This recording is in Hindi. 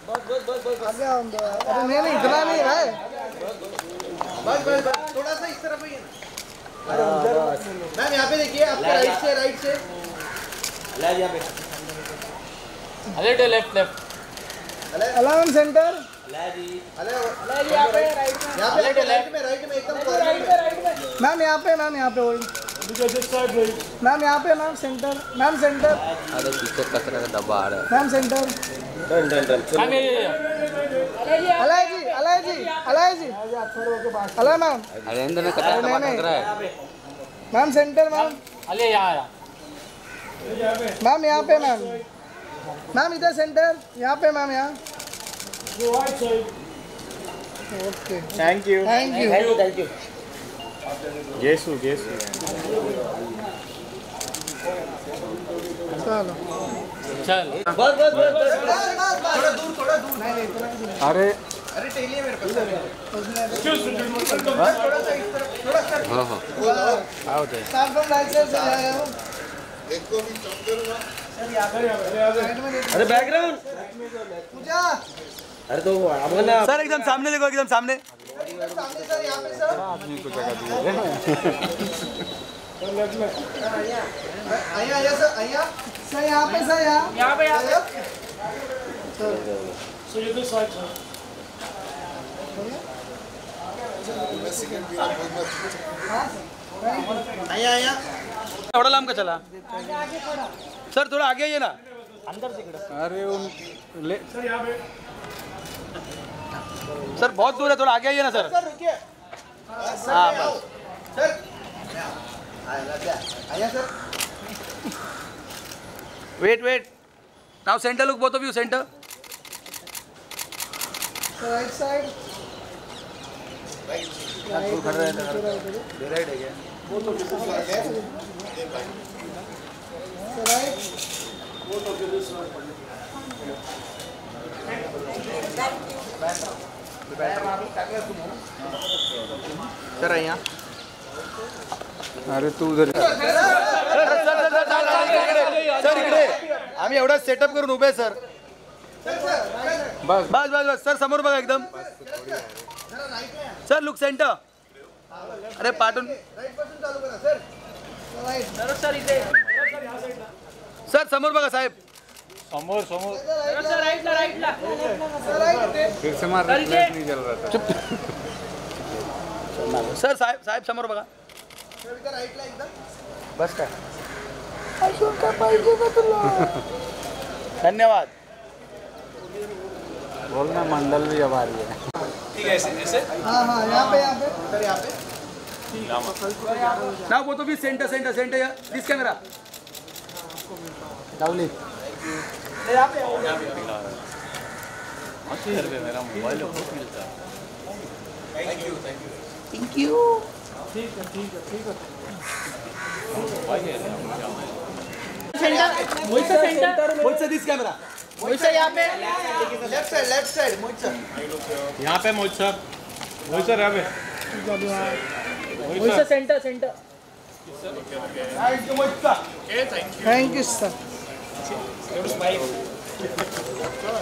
आगे आओ। अरे नहीं इतना नहीं भाई, बस थोड़ा सा इस तरफ ही है ना। मैम यहाँ पे देखिए, आपके राइट से लेफ्ट, यहाँ पे अले लेफ्ट अलार्म सेंटर, जी यहाँ पे राइट में एकदम मैम यहाँ पे वही मैम यहाँ पे मैम सेंटर अरे पीछे कचरा का डब्बा आ रहा है मैम सेंटर। अलाय जी अलाय मैम, अरे अंदर में कचरा का डब्बा रहा है मैम सेंटर मैम, अले यहाँ मैम यहाँ पे मैम इधर सेंटर, यहाँ पे मैम यहाँ। Okay thank you. येसु चलो चल बस थोड़ा दूर अरे टेली है मेरे पास। हाँ हाँ आओ दे अरे बैकग्राउंड पूजा, अरे तो सर एकदम सामने देखो, एकदम सामने सर यहाँ पे सर आदमी को जगह दी आया सर यहाँ पे सर यहाँ पे आया थोड़ा लाम का चला सर, थोड़ा आगे आइए ना अंदर से। अरे उन ले सर बहुत दूर है, थोड़ा आगे आइए ना सर। रुकिए हाँ बस सर, आया sir wait now centre look, both of you centre. Right side खड़ रहे हैं राइट है क्या सर यहाँ। अरे तू उधर सर इकडे आम्ही एवढा सेटअप करून उभे सर। बस सर समोर बघा एकदम सर, लुक सेंटर। अरे पाठून सर समोर बघा साहेब, समोर फिर से मार नहीं चल रहा था। चुप सर साहेब समोर बघा बस काय धन्यवाद। बोलना मंडल भी अब आ रही है। ठीक है ऐसे हाँ यहाँ पे Now both of you center here. This camera. Lovely. Thank you. ठीक है। Mohit sir this camera. Mohit sir यहाँ पे लेफ्ट साइड मोहित सर यहाँ पे मोहित सर यहाँ पे Mohit sir centre thank you sir.